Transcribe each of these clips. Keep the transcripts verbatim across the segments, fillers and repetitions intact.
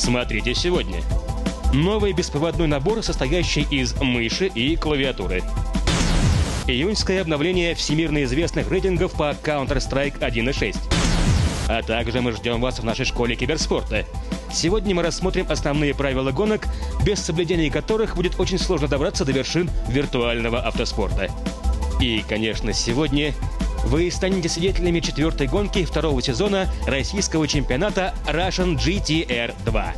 Смотрите сегодня. Новый беспроводной набор, состоящий из мыши и клавиатуры. Июньское обновление всемирно известных рейтингов по Counter-Strike один точка шесть. А также мы ждем вас в нашей школе киберспорта. Сегодня мы рассмотрим основные правила гонок, без соблюдения которых будет очень сложно добраться до вершин виртуального автоспорта. И, конечно, сегодня вы станете свидетелями четвертой гонки второго сезона российского чемпионата Russian джи ти ар два.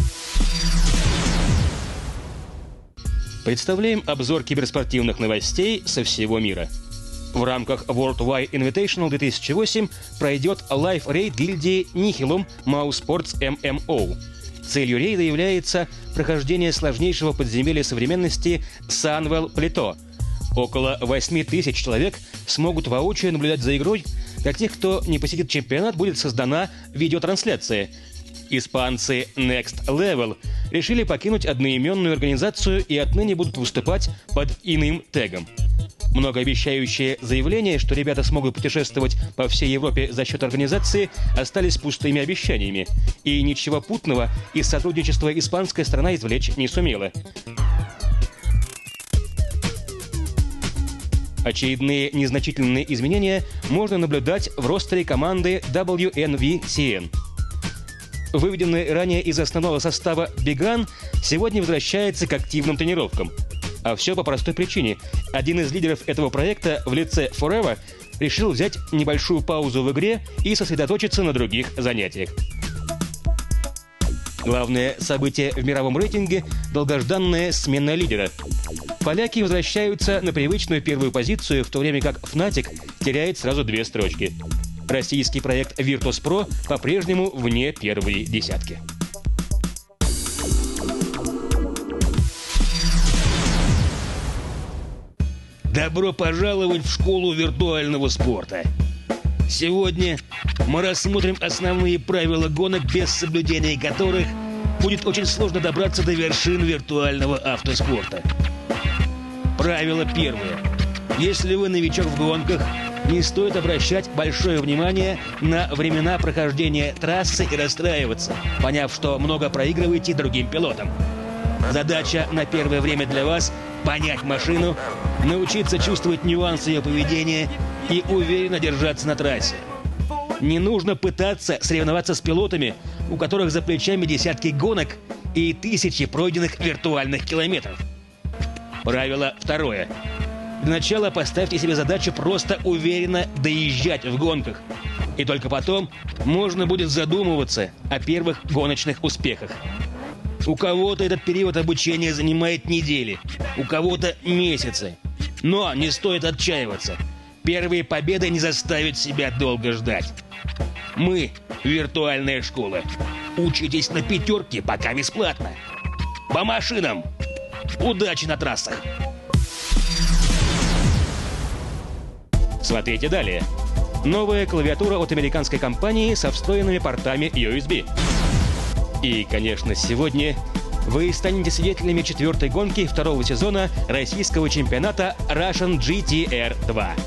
Представляем обзор киберспортивных новостей со всего мира. В рамках Worldwide Invitational две тысячи восемь пройдет лайв-рейд гильдии Nihilum Mousesports эм эм о. Целью рейда является прохождение сложнейшего подземелья современности Sunwell Plateau. Около восемь тысяч человек смогут воочию наблюдать за игрой. Для тех, кто не посетит чемпионат, будет создана видеотрансляция. Испанцы Next Level решили покинуть одноименную организацию и отныне будут выступать под иным тегом. Многообещающие заявления, что ребята смогут путешествовать по всей Европе за счет организации, остались пустыми обещаниями, и ничего путного из сотрудничества испанская сторона извлечь не сумела. Очередные незначительные изменения можно наблюдать в ростере команды дабл ю эн ви си эн. Выведенный ранее из основного состава Биган сегодня возвращается к активным тренировкам. А все по простой причине. Один из лидеров этого проекта в лице Forever решил взять небольшую паузу в игре и сосредоточиться на других занятиях. Главное событие в мировом рейтинге – долгожданная смена лидера. Поляки возвращаются на привычную первую позицию, в то время как Fnatic теряет сразу две строчки. Российский проект Virtus.pro по-прежнему вне первой десятки. Добро пожаловать в школу виртуального спорта. Сегодня мы рассмотрим основные правила гонок, без соблюдения которых будет очень сложно добраться до вершин виртуального автоспорта. Правило первое. Если вы новичок в гонках, не стоит обращать большое внимание на времена прохождения трассы и расстраиваться, поняв, что много проигрываете другим пилотам. Задача на первое время для вас – понять машину, научиться чувствовать нюансы ее поведения и уверенно держаться на трассе. Не нужно пытаться соревноваться с пилотами, у которых за плечами десятки гонок и тысячи пройденных виртуальных километров. Правило второе. Для начала поставьте себе задачу просто уверенно доезжать в гонках. И только потом можно будет задумываться о первых гоночных успехах. У кого-то этот период обучения занимает недели, у кого-то месяцы. Но не стоит отчаиваться. Первые победы не заставят себя долго ждать. Мы – виртуальная школа. Учитесь на пятерке, пока бесплатно. По машинам! Удачи на трассах! Смотрите далее. Новая клавиатура от американской компании со встроенными портами ю эс би. И, конечно, сегодня вы станете свидетелями четвертой гонки второго сезона российского чемпионата Russian джи ти ар два.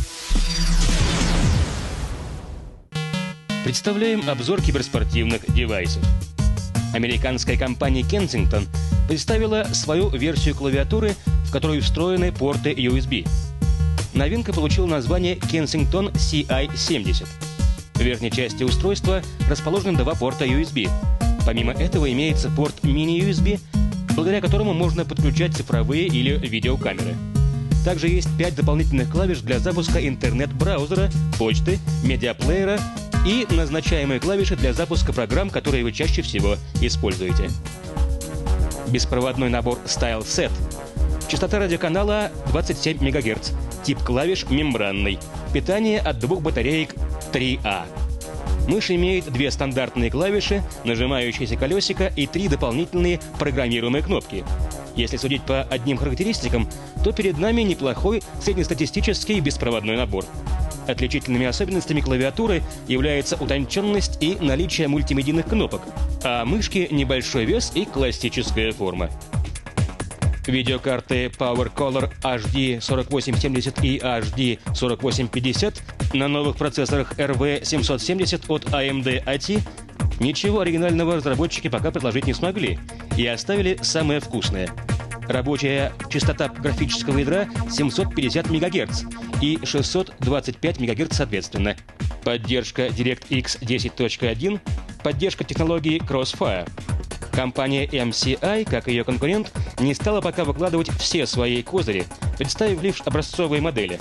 Представляем обзор киберспортивных девайсов. Американская компания Kensington представила свою версию клавиатуры, в которую встроены порты ю эс би. Новинка получила название Kensington си ай семьдесят. В верхней части устройства расположены два порта ю эс би. Помимо этого имеется порт мини-ю эс би, благодаря которому можно подключать цифровые или видеокамеры. Также есть пять дополнительных клавиш для запуска интернет-браузера, почты, медиаплеера и назначаемые клавиши для запуска программ, которые вы чаще всего используете. Беспроводной набор StyleSet. Частота радиоканала двадцать семь мегагерц. Тип клавиш мембранный. Питание от двух батареек три а. Мышь имеет две стандартные клавиши, нажимающиеся колесико и три дополнительные программируемые кнопки. Если судить по одним характеристикам, то перед нами неплохой среднестатистический беспроводной набор. Отличительными особенностями клавиатуры является утонченность и наличие мультимедийных кнопок, а мышки небольшой вес и классическая форма. Видеокарты PowerColor эйч ди сорок восемь семьдесят и эйч ди сорок восемь пятьдесят на новых процессорах эр ви семьсот семьдесят от эй эм ди эй ти Ничего оригинального разработчики пока предложить не смогли и оставили самое вкусное. Рабочая частота графического ядра семьсот пятьдесят мегагерц и шестьсот двадцать пять мегагерц соответственно. Поддержка DirectX десять точка один, поддержка технологии Crossfire. Компания эм си ай, как и ее конкурент, не стала пока выкладывать все свои козыри, представив лишь образцовые модели.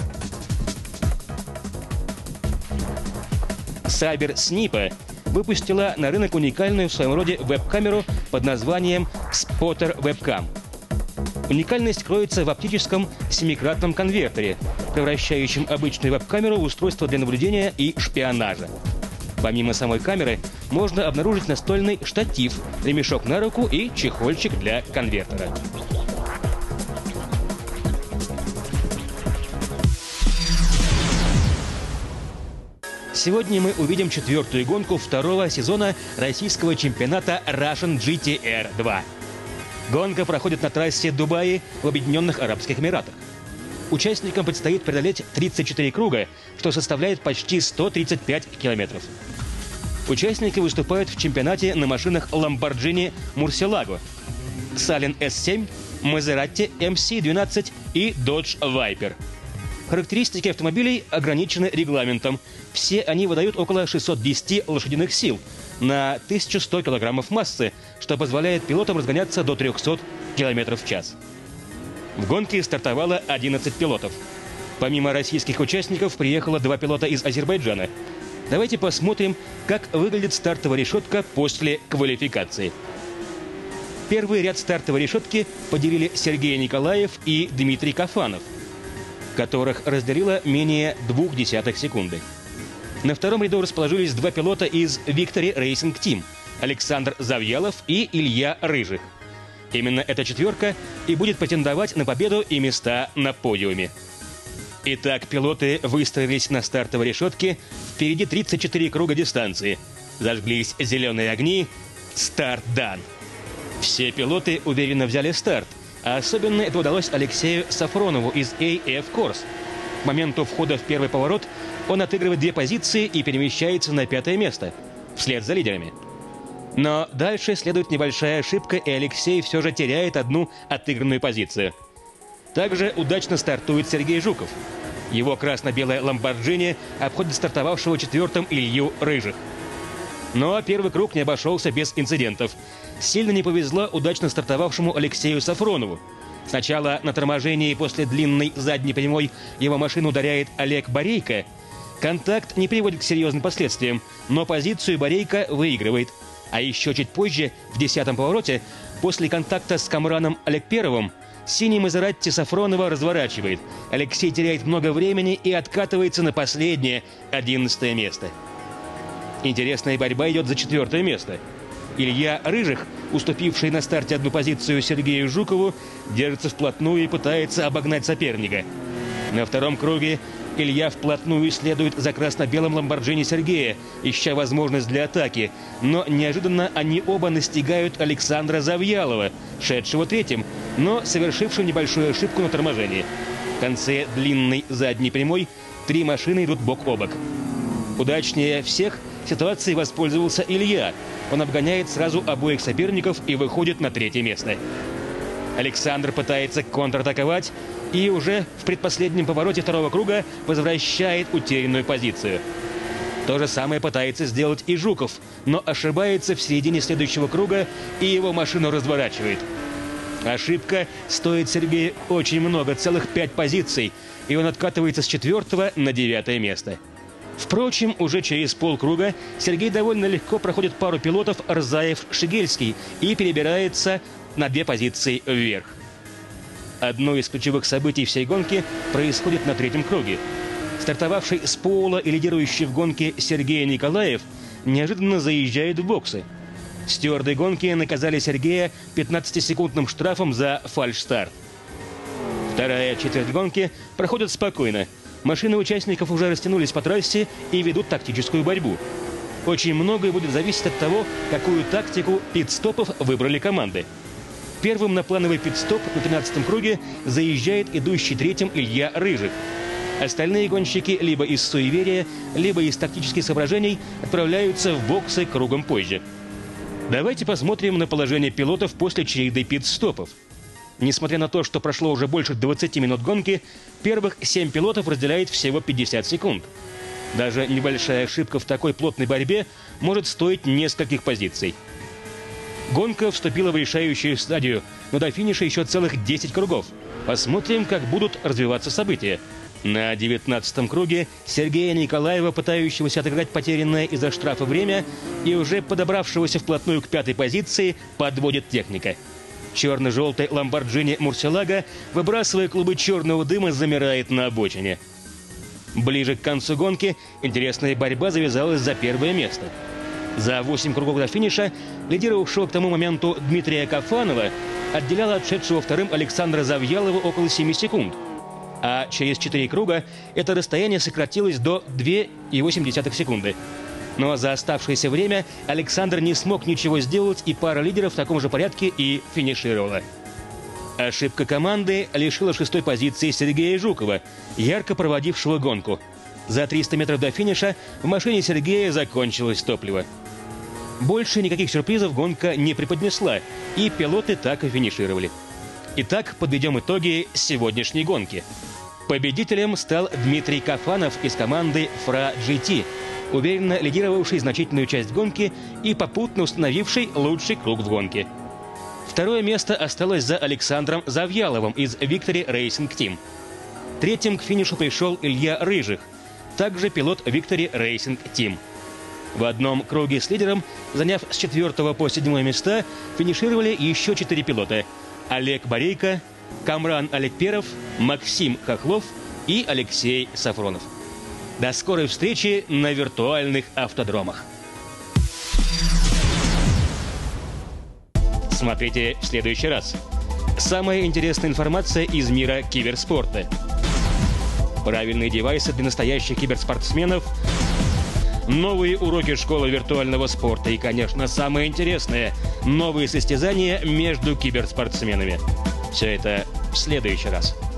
Saber Snipa выпустила на рынок уникальную в своем роде веб-камеру под названием Spotter Webcam. Уникальность кроется в оптическом семикратном конвертере, превращающем обычную веб-камеру в устройство для наблюдения и шпионажа. Помимо самой камеры, можно обнаружить настольный штатив, ремешок на руку и чехольчик для конвертера. Сегодня мы увидим четвертую гонку второго сезона российского чемпионата Russian джи ти ар два. Гонка проходит на трассе Дубаи в Объединенных Арабских Эмиратах. Участникам предстоит преодолеть тридцать четыре круга, что составляет почти сто тридцать пять километров. Участники выступают в чемпионате на машинах Lamborghini Murcielago, Salon эс семь, Maserati эм си двенадцать и Dodge Viper. Характеристики автомобилей ограничены регламентом. Все они выдают около шестисот десяти лошадиных сил на тысячу сто килограммов массы, что позволяет пилотам разгоняться до трёхсот километров в час. В гонке стартовало одиннадцать пилотов. Помимо российских участников приехало два пилота из Азербайджана. Давайте посмотрим, как выглядит стартовая решетка после квалификации. Первый ряд стартовой решетки поделили Сергей Николаев и Дмитрий Кафанов, которых разделило менее двух десятых секунды. На втором ряду расположились два пилота из Victory Racing Team – Александр Завьялов и Илья Рыжих. Именно эта четверка и будет претендовать на победу и места на подиуме. Итак, пилоты выстроились на стартовой решетке. Впереди тридцать четыре круга дистанции. Зажглись зеленые огни. Старт дан. Все пилоты уверенно взяли старт. А особенно это удалось Алексею Сафронову из эй эф Corse. К моменту входа в первый поворот он отыгрывает две позиции и перемещается на пятое место, вслед за лидерами. Но дальше следует небольшая ошибка, и Алексей все же теряет одну отыгранную позицию. Также удачно стартует Сергей Жуков. Его красно-белая Lamborghini обходит стартовавшего четвертым Илью Рыжих. Но первый круг не обошелся без инцидентов. Сильно не повезло удачно стартовавшему Алексею Сафронову. Сначала на торможении после длинной задней прямой его машину ударяет Олег Борейко. Контакт не приводит к серьезным последствиям, но позицию Борейко выигрывает. А еще чуть позже, в десятом повороте, после контакта с Камраном Алекперовым, синий Мазератти Сафронова разворачивает. Алексей теряет много времени и откатывается на последнее, одиннадцатое место. Интересная борьба идет за четвертое место. Илья Рыжих, уступивший на старте одну позицию Сергею Жукову, держится вплотную и пытается обогнать соперника. На втором круге Илья вплотную следует за красно-белым Ламборджини Сергея, ища возможность для атаки, но неожиданно они оба настигают Александра Завьялова, шедшего третьим, но совершившего небольшую ошибку на торможении. В конце длинной задней прямой три машины идут бок о бок. Удачнее всех ситуацией воспользовался Илья. Он обгоняет сразу обоих соперников и выходит на третье место. Александр пытается контратаковать и уже в предпоследнем повороте второго круга возвращает утерянную позицию. То же самое пытается сделать и Жуков, но ошибается в середине следующего круга и его машину разворачивает. Ошибка стоит Сергею очень много, целых пять позиций, и он откатывается с четвертого на девятое место. Впрочем, уже через полкруга Сергей довольно легко проходит пару пилотов Рзаев-Шигельский и перебирается на две позиции вверх. Одно из ключевых событий всей гонки происходит на третьем круге. Стартовавший с пола и лидирующий в гонке Сергей Николаев неожиданно заезжает в боксы. Стюарды гонки наказали Сергея пятнадцатисекундным штрафом за фальшстарт. Вторая четверть гонки проходит спокойно. Машины участников уже растянулись по трассе и ведут тактическую борьбу. Очень многое будет зависеть от того, какую тактику пит-стопов выбрали команды. Первым на плановый пит-стоп на тринадцатом круге заезжает идущий третьим Илья Рыжих. Остальные гонщики либо из суеверия, либо из тактических соображений отправляются в боксы кругом позже. Давайте посмотрим на положение пилотов после череды пит-стопов. Несмотря на то, что прошло уже больше двадцати минут гонки, первых семь пилотов разделяет всего пятьдесят секунд. Даже небольшая ошибка в такой плотной борьбе может стоить нескольких позиций. Гонка вступила в решающую стадию, но до финиша еще целых десять кругов. Посмотрим, как будут развиваться события. На девятнадцатом круге Сергея Николаева, пытающегося отыграть потерянное из-за штрафа время и уже подобравшегося вплотную к пятой позиции, подводит техника. Черно-желтый ламборджини Мурсилага, выбрасывая клубы черного дыма, замирает на обочине. Ближе к концу гонки интересная борьба завязалась за первое место. За восемь кругов до финиша лидировавшего к тому моменту Дмитрия Кафанова отделяло отшедшего вторым Александра Завьялова около семи секунд. А через четыре круга это расстояние сократилось до двух целых восемь десятых секунды. Но за оставшееся время Александр не смог ничего сделать, и пара лидеров в таком же порядке и финишировала. Ошибка команды лишила шестой позиции Сергея Жукова, ярко проводившего гонку. За триста метров до финиша в машине Сергея закончилось топливо. Больше никаких сюрпризов гонка не преподнесла, и пилоты так и финишировали. Итак, подведем итоги сегодняшней гонки. Победителем стал Дмитрий Кафанов из команды ФРА джи ти, уверенно лидировавший значительную часть гонки и попутно установивший лучший круг в гонке. Второе место осталось за Александром Завьяловым из Victory Racing Team. Третьим к финишу пришел Илья Рыжих, также пилот Victory Racing Team. В одном круге с лидером, заняв с четвертого по седьмое места, финишировали еще четыре пилота: Олег Борейко, Камран Алекперов, Максим Хохлов и Алексей Сафронов. До скорой встречи на виртуальных автодромах. Смотрите в следующий раз. Самая интересная информация из мира киберспорта. Правильные девайсы для настоящих киберспортсменов. Новые уроки школы виртуального спорта. И, конечно, самое интересное – новые состязания между киберспортсменами. Все это в следующий раз.